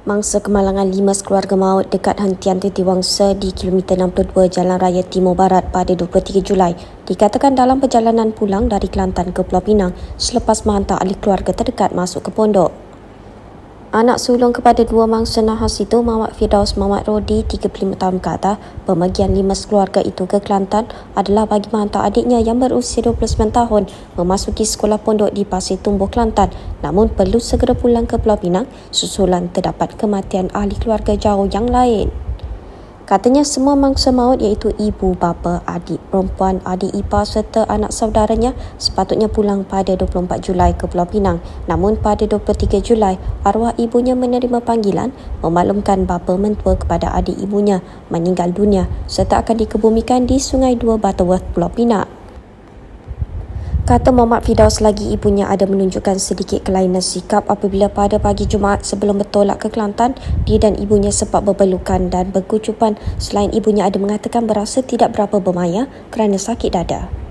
Mangsa kemalangan 5 keluarga maut dekat hentian titiwangsa di kilometer 62 Jalan Raya Timur Barat pada 23 Julai dikatakan dalam perjalanan pulang dari Kelantan ke Pulau Pinang selepas menghantar ahli keluarga terdekat masuk ke pondok. Anak sulung kepada dua mangsa nahas itu, Muhammad Firdaus Muhammad Rodi, 35 tahun ke atas, pemergian 5 keluarga itu ke Kelantan adalah bagi menghantar adiknya yang berusia 29 tahun memasuki sekolah pondok di Pasir Tumbuh, Kelantan, namun perlu segera pulang ke Pulau Pinang susulan terdapat kematian ahli keluarga jauh yang lain. Katanya semua mangsa maut iaitu ibu, bapa, adik perempuan, adik ipar serta anak saudaranya sepatutnya pulang pada 24 Julai ke Pulau Pinang. Namun pada 23 Julai, arwah ibunya menerima panggilan memaklumkan bapa mentua kepada adik ibunya meninggal dunia serta akan dikebumikan di Sungai Dua Butterworth, Pulau Pinang. Kata Muhammad Firdaus lagi, ibunya ada menunjukkan sedikit kelainan sikap apabila pada pagi Jumaat sebelum bertolak ke Kelantan, dia dan ibunya sempat berpelukan dan berkecupan selain ibunya ada mengatakan berasa tidak berapa bermaya kerana sakit dada.